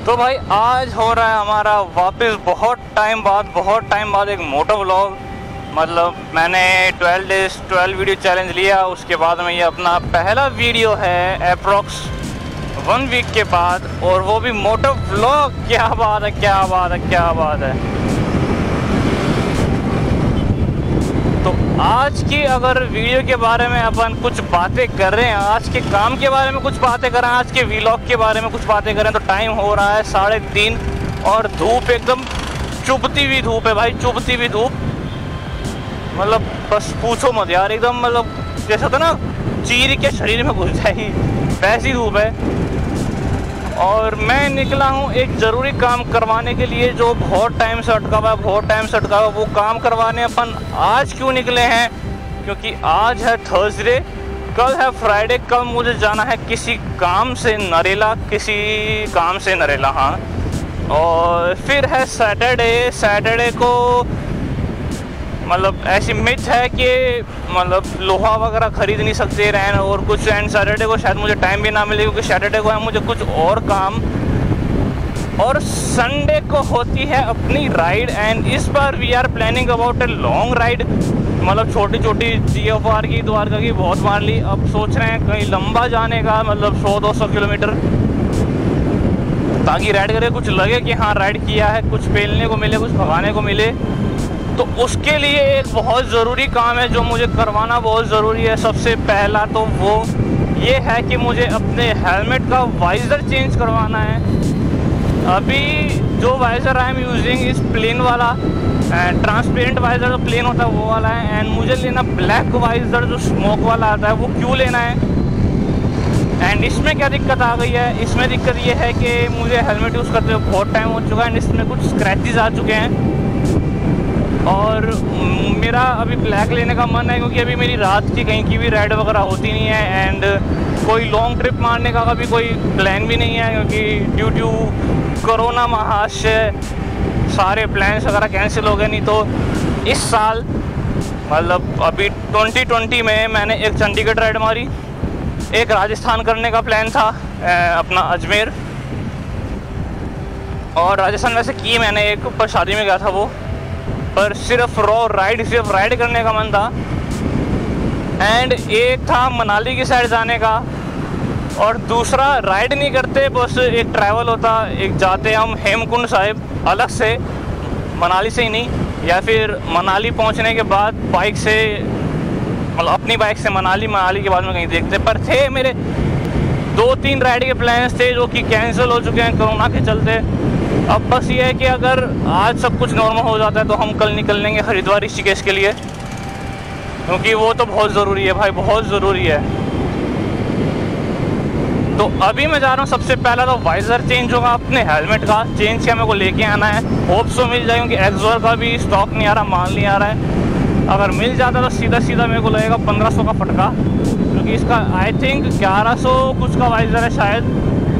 तो भाई आज हो रहा है हमारा वापस बहुत टाइम बाद एक मोटो व्लॉग। मतलब मैंने 12 डेज 12 वीडियो चैलेंज लिया, उसके बाद में ये अपना पहला वीडियो है अप्रॉक्स 1 वीक के बाद, और वो भी मोटो व्लॉग। क्या बात है, क्या बात है, क्या बात है। तो आज की अगर वीडियो के बारे में अपन कुछ बातें कर रहे हैं, आज के काम के बारे में कुछ बातें कर रहे हैं, आज के व्लॉग के बारे में कुछ बातें कर रहे हैं, तो टाइम हो रहा है 3:30 और धूप एकदम चुभती हुई धूप है भाई, चुभती हुई धूप। मतलब बस पूछो मत यार, एकदम मतलब जैसा था ना चीर के शरीर में घुस जाएगी, वैसी धूप है। और मैं निकला हूँ एक ज़रूरी काम करवाने के लिए जो बहुत टाइम से अटका हुआ है, वो काम करवाने अपन आज क्यों निकले हैं, क्योंकि आज है थर्सडे, कल है फ्राइडे। कल मुझे जाना है किसी काम से नरेला, हाँ। और फिर है सैटरडे को मतलब ऐसी मिथ है कि मतलब लोहा वगैरह ख़रीद नहीं सकते रहन और कुछ, एंड सैटरडे को शायद मुझे टाइम भी ना मिले क्योंकि सैटरडे को है मुझे कुछ और काम। और संडे को होती है अपनी राइड, एंड इस बार we are planning about a long ride. मतलब छोटी छोटी GFR की, द्वारका की बहुत मार ली, अब सोच रहे हैं कहीं लंबा जाने का, मतलब 100-200 किलोमीटर, ताकि राइड करके कुछ लगे कि हाँ राइड किया है, कुछ पेलने को मिले, कुछ भगाने को मिले। तो उसके लिए एक बहुत ज़रूरी काम है जो मुझे करवाना बहुत ज़रूरी है। सबसे पहला तो वो ये है कि मुझे अपने हेलमेट का वाइज़र चेंज करवाना है। अभी जो वाइज़र आई एम यूजिंग इस प्लेन वाला, ट्रांसपेरेंट वाइज़र जो प्लेन होता है वो वाला है, एंड मुझे लेना ब्लैक वाइज़र जो स्मोक वाला आता है। वो क्यों लेना है, एंड इसमें क्या दिक्कत आ गई है? इसमें दिक्कत ये है कि मुझे हेलमेट यूज़ करते हुए बहुत टाइम हो चुका है, एंड इसमें कुछ स्क्रैचेस आ चुके हैं। और मेरा अभी ब्लैक लेने का मन है क्योंकि अभी मेरी रात की कहीं की भी राइड वगैरह होती नहीं है, एंड कोई लॉन्ग ट्रिप मारने का कभी कोई प्लान भी नहीं है क्योंकि ड्यू टू कोरोना महाशय सारे प्लान्स वगैरह कैंसिल हो गए। नहीं तो इस साल मतलब अभी 2020 में मैंने एक चंडीगढ़ राइड मारी, एक राजस्थान करने का प्लान था अपना अजमेर, और राजस्थान वैसे की मैंने एक, पर शादी में गया था वो, पर सिर्फ राइड करने का मन था। एंड एक था मनाली की साइड जाने का, और दूसरा राइड नहीं करते, बस एक ट्रैवल होता, एक जाते हम हेमकुंड साहिब अलग से, मनाली से ही नहीं, या फिर मनाली पहुंचने के बाद बाइक से, मतलब अपनी बाइक से मनाली के बाद में कहीं देखते। पर थे मेरे 2-3 राइड के प्लान्स थे जो कि कैंसिल हो चुके हैं कोरोना के चलते। अब बस ये है कि अगर आज सब कुछ नॉर्मल हो जाता है तो हम कल निकल लेंगे हरिद्वार ऋषिकेश के लिए, क्योंकि वो तो बहुत ज़रूरी है भाई, बहुत ज़रूरी है। तो अभी मैं जा रहा हूँ, सबसे पहला तो वाइज़र चेंज होगा, अपने हेलमेट का चेंज किया मेरे को लेके आना है। होप सो मिल जाए, क्योंकि एक्सोर का भी स्टॉक नहीं आ रहा, माल नहीं आ रहा है। अगर मिल जाता तो सीधा मेरे को लगेगा 1500 का फटका, क्योंकि इसका आई थिंक 1100 कुछ का वाइज़र है शायद,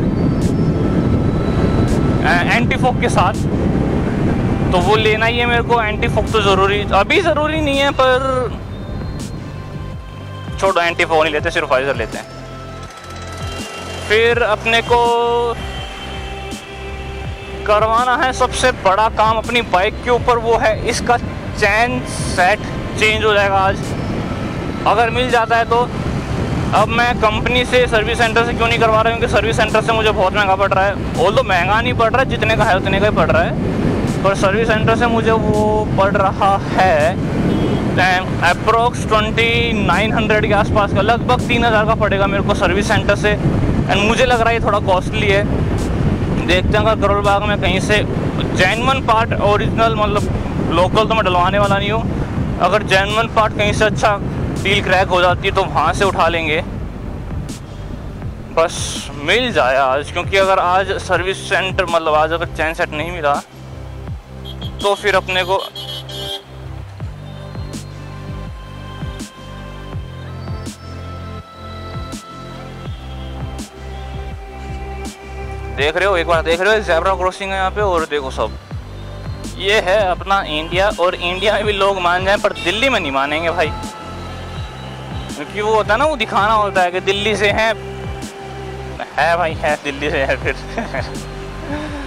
एंटी फॉग के साथ। तो वो लेना ही है मेरे को। एंटी फॉग तो अभी ज़रूरी नहीं है, पर छोड़ो, एंटी फॉग नहीं लेते, सिर्फ वाइज़र लेते हैं। फिर अपने को करवाना है सबसे बड़ा काम अपनी बाइक के ऊपर, वो है इसका चैन सेट चेंज हो जाएगा आज, अगर मिल जाता है तो। अब मैं कंपनी से, सर्विस सेंटर से क्यों नहीं करवा रहा हूँ, क्योंकि सर्विस सेंटर से मुझे बहुत महंगा पड़ रहा है। ऑल्दो महंगा नहीं पड़ रहा है, जितने का है उतने का ही पड़ रहा है, पर सर्विस सेंटर से मुझे वो पड़ रहा है अप्रोक्स 2900 के आसपास का, लगभग 3000 का पड़ेगा मेरे को सर्विस सेंटर से। एंड मुझे लग रहा है ये थोड़ा कॉस्टली है। देखते हैं अगर करोल बाग में कहीं से जेन्युइन पार्ट, ओरिजिनल मतलब लोकल तो मैं डलवाने वाला नहीं हूँ, अगर जेन्युइन पार्ट कहीं से अच्छा डील क्रैक हो जाती है तो वहाँ से उठा लेंगे। बस मिल जाए आज, क्योंकि अगर आज सर्विस सेंटर मतलब आज अगर चैन सेट नहीं मिला तो फिर अपने को देख रहे हो, एक बार देख रहे हो, ज़ेब्रा क्रॉसिंग है यहाँ पे, और देखो सब ये है अपना इंडिया। और इंडिया में भी लोग मान जाएं, पर दिल्ली में नहीं मानेंगे भाई, क्योंकि वो होता है ना, वो दिखाना होता है कि दिल्ली से है भाई, है दिल्ली से है फिर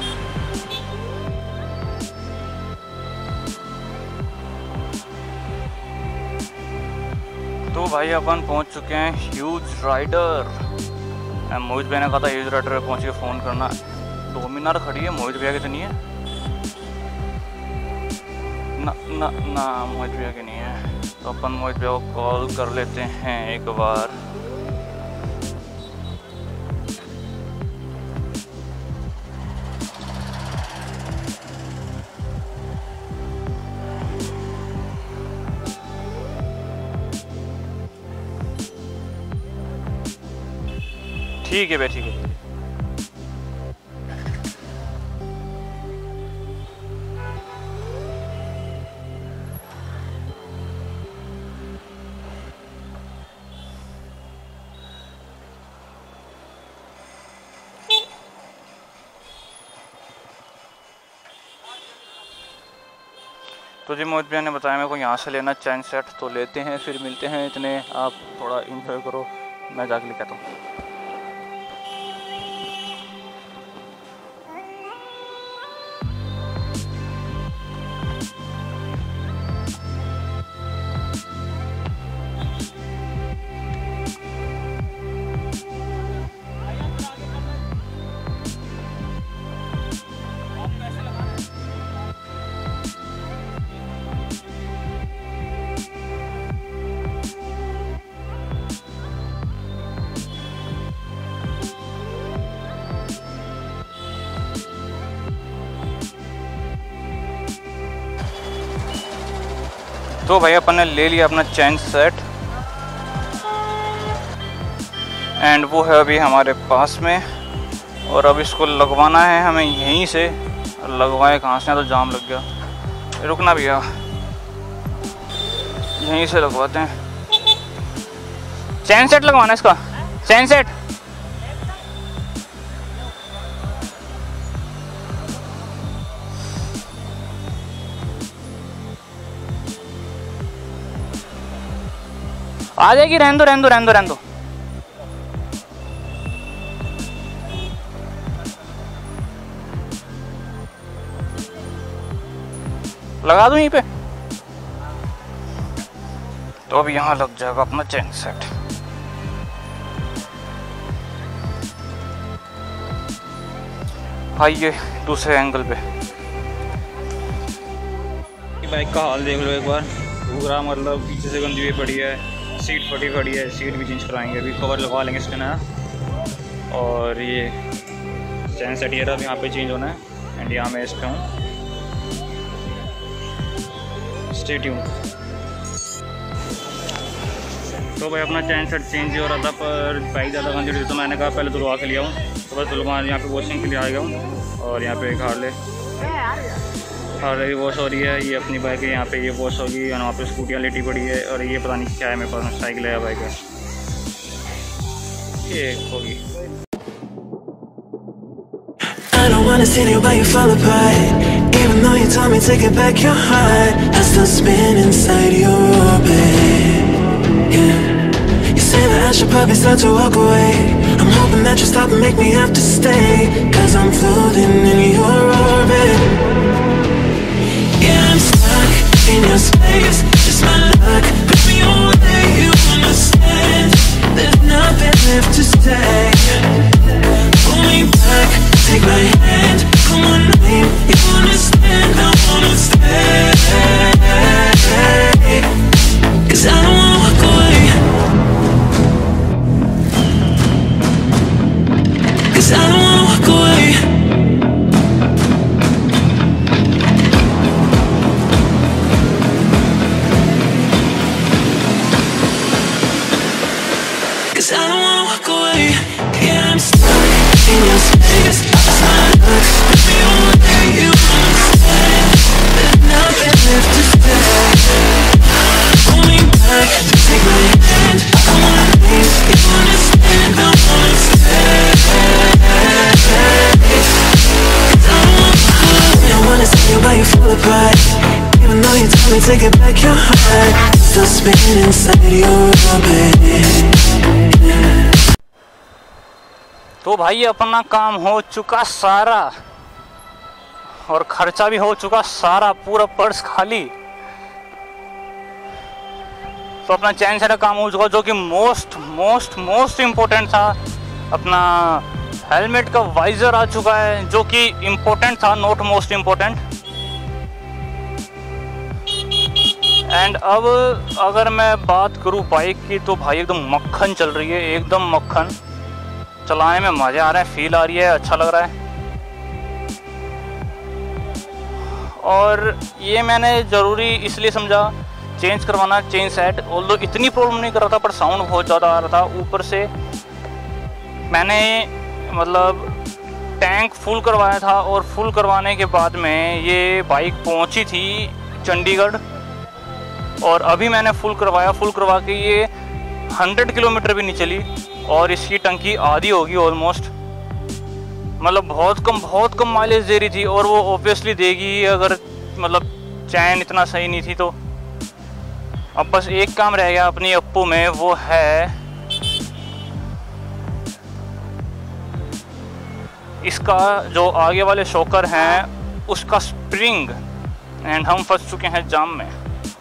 तो भाई अपन पहुंच चुके हैं ह्यूज राइडर। मोहित भैया ने कहा था ह्यूज राइडर में पहुंच के फ़ोन करना। डोमिनार खड़ी है, मोहित भैया की तो नहीं है ना ना ना, मोहित भैया की नहीं है। तो अपन मोहित भैया को कॉल कर लेते हैं एक बार। ठीक है भाई, ठीक है। तो जी मोहित भैया ने बताया मेरे को यहाँ से लेना चैन सेट, तो लेते हैं फिर मिलते हैं। इतने आप थोड़ा इंजॉय करो, मैं जाके लेके आता हूँ। तो भाई अपन ने ले लिया अपना चैन सेट एंड वो है अभी हमारे पास में, और अब इसको लगवाना है हमें यहीं से। लगवाए कहाँ से, तो जाम लग गया, रुकना भैया, यहीं से लगवाते हैं। चैन सेट लगवाना है इसका, चैन सेट। आ जाएगी, रहने दो रहने दो रहने दो रहने दो। लगा दूं यहीं पे, तो अब यहाँ लग जाएगा अपना चैन सेट। आइए दूसरे एंगल पे। बाइक का हाल देख लो एक बार, पूरा मतलब पीछे से गंदी हुई पड़ी है, सीट फटी पड़ी है, सीट भी चेंज कराएंगे, अभी कवर लगवा लेंगे इसके नया। और ये चैन सेट ये रहा, यहाँ पे चेंज होना है एंड यहाँ मैं इस पे हूँ। Stay tuned. तो भाई अपना चैन सेट चेंज हो रहा था, पर बाइक ज़्यादा गंदी थी तो मैंने कहा पहले धुलवा के लिया हूँ। तो बस धुलवा यहाँ पे वॉशिंग के लिए आ गया हूँ। और यहाँ पे एक हार्ले भी वॉश हो रही है, ये अपनी बाइक है, यहाँ पे ये वॉश होगी। और वहाँ पे स्कूटियाँ लेटी पड़ी है, और ये पता नहीं क्या है मेरे पास, साइकिल है बाइक है, ये होगी। I don't wanna see you but you fall apart. Even though you told me to get back your heart, I still spin inside your orbit. Yeah. You say that I should probably start to walk away. I'm hoping that you stop and make me have to stay, 'cause I'm floating in your orbit. Yeah, I'm stuck in your space, just my luck. Push me away, you understand. There's nothing left to say. Pull me back, take my hand. Come on, name, you understand. I wanna stay, 'cause I don't wanna walk away. 'Cause I don't wanna walk away. I don't wanna walk away. Yeah, I'm stuck in your space. Just my luck. Push me away, you understand. There's nothing left to say. Pull me back, take my hand. Come on, please, you understand. I wanna stay. 'Cause I don't wanna walk away. I wanna see you but you fall apart. Even though you told me to get back your heart, still spinning inside your orbit. तो भाई अपना काम हो चुका सारा, और खर्चा भी हो चुका सारा, पूरा पर्स खाली। तो अपना चैन सेट का काम हो चुका, जो कि मोस्ट इम्पोर्टेंट था। अपना हेलमेट का वाइजर आ चुका है, जो कि इम्पोर्टेंट था, नॉट मोस्ट इम्पोर्टेंट। एंड अब अगर मैं बात करूँ बाइक की, तो भाई एकदम मक्खन चल रही है, एकदम मक्खन। चलाने में मज़े आ रहे हैं, फील आ रही है, अच्छा लग रहा है। और ये मैंने ज़रूरी इसलिए समझा चेंज करवाना, चेन सेट। ऑल्दो इतनी प्रॉब्लम नहीं कर रहा था, पर साउंड बहुत ज़्यादा आ रहा था। ऊपर से मैंने मतलब टैंक फुल करवाया था, और फुल करवाने के बाद में ये बाइक पहुंची थी चंडीगढ़। और अभी मैंने फुल करवा के ये 100 किलोमीटर भी नहीं चली, और इसकी टंकी आधी होगी ऑलमोस्ट। मतलब बहुत कम माइलेज दे रही थी, और वो ऑब्वियसली देगी अगर मतलब चैन इतना सही नहीं थी तो। अब बस एक काम रह गया अपनी अप्पू में, वो है इसका जो आगे वाले शॉकर हैं उसका स्प्रिंग। एंड हम फंस चुके हैं जाम में।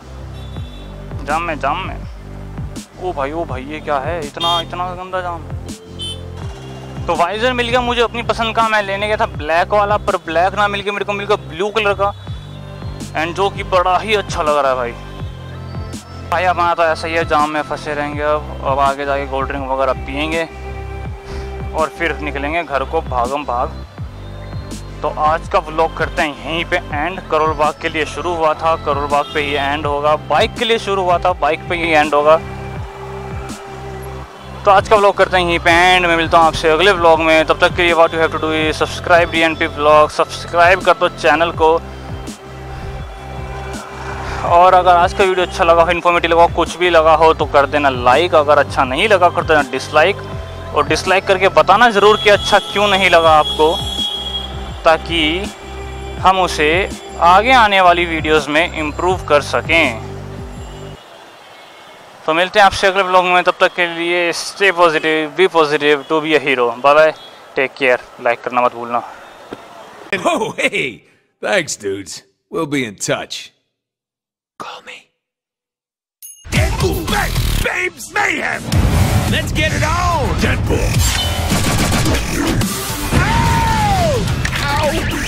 ओ भाई ये क्या है, इतना गंदा जाम। तो वाइजर मिल गया मुझे अपनी पसंद का। मैं लेने गया था ब्लैक वाला, पर ब्लैक ना मिल के मेरे को मिल गया ब्लू कलर का, एंड जो कि बड़ा ही अच्छा लग रहा है भाई। हमारा तो ऐसा ही है, जाम में फंसे रहेंगे। अब आगे जाके कोल्ड ड्रिंक वगैरह पियेंगे और फिर निकलेंगे घर को भागम भाग। तो आज का व्लॉग करते हैं यहीं पे एंड। करोल बाग के लिए शुरू हुआ था, करोल बाग पे ही एंड होगा। बाइक के लिए शुरू हुआ था, बाइक पे ही एंड होगा। तो आज का व्लॉग करते हैं यहीं पे एंड। मैं मिलता हूँ आपसे अगले व्लॉग में। तब तक के लिए what you have to do is subscribe DNP vlog, subscribe कर दो चैनल को। और अगर आज का वीडियो अच्छा लगा हो, इन्फॉर्मेटिव लगा हो, कुछ भी लगा हो तो कर देना लाइक। अगर अच्छा नहीं लगा कर देना डिसलाइक, और डिसलाइक करके बताना ज़रूर कि अच्छा क्यों नहीं लगा आपको, ताकि हम उसे आगे आने वाली वीडियोस में इम्प्रूव कर सकें। तो मिलते हैं आपसे अगले व्लॉग में। तब तक के लिए stay positive, be positive, to be a hero. Bye bye, take care, like करना मत भूलना। Oh, hey! Thanks, dudes. We'll be in touch. Call me. Deadpool! Babes Mayhem! Let's get it on! Deadpool! Ow! Ow!